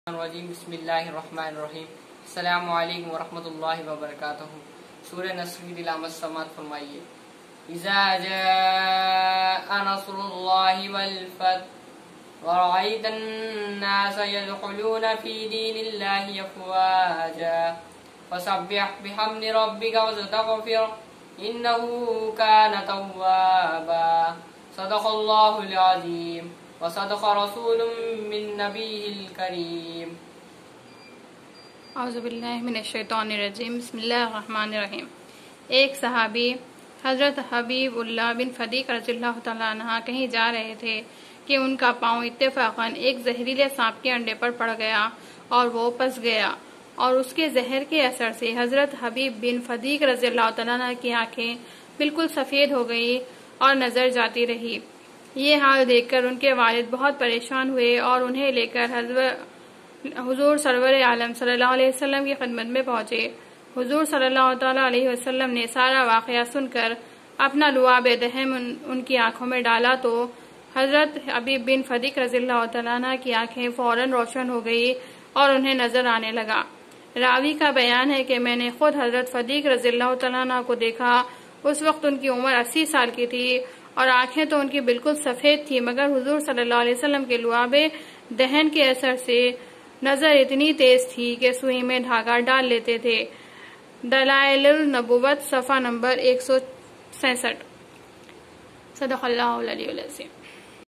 بسم اللہ الرحمن الرحیم۔ السلام علیکم ورحمۃ اللہ وبرکاتہ۔ سورہ نصر کی تلاوت سماعت فرمائیے۔ اذا جاء نصر اللہ والفتح ورأيت الناس يدخلون في دين الله أفواجا فسبح بحمد ربك واستغفره إنه كان توابا صدق الله العظيم وصدق رسول من نبيه الكريم۔ اعوذ باللہ من الشیطان الرجیم، بسم اللہ الرحمن الرحیم۔ ایک صحابی حضرت حبیب اللہ بن فدیق رضی اللہ تعالیٰ عنہ کہیں جا رہے تھے کہ ان کا پاؤں اتفاقاً ایک زہریلے سانپ کے انڈے پر پڑ گیا اور وہ پس گیا، اور اس کے زہر کے اثر سے حضرت حبیب بن فدیق رضی اللہ تعالیٰ عنہ کی آنکھیں بالکل سفید ہو گئی اور نظر جاتی رہی۔ یہ حال دیکھ کر ان کے والد بہت پریشان ہوئے اور انہیں لے کر حضور سرور عالم صلی اللہ علیہ وسلم کی خدمت میں پہنچے۔ حضور صلی اللہ تعالیٰ علیہ وسلم نے سارا واقعہ سن کر اپنا لعاب دہن ان کی آنکھوں میں ڈالا تو حضرت حبیب بن فدیق رضی اللہ تعالیٰ عنہ کی آنکھیں فوراً روشن ہو گئی اور انہیں نظر آنے لگا۔ راوی کا بیان ہے کہ میں نے خود حضرت فدیق رضی اللہ تعالیٰ عنہ کو دیکھا۔ اس وقت ان کی عمر 80 سال کی تھی اور آنکھیں تو ان کی بالکل سفید تھی، مگر حضور صلی اللہ علیہ وسلم کے لعاب دہن کے اثر سے نظر اتنی تیز تھی کہ سوئی میں دھاگا ڈال لیتے تھے۔ دلائل النبوت صفحہ نمبر 166۔ صدق اللہ العلی العظیم۔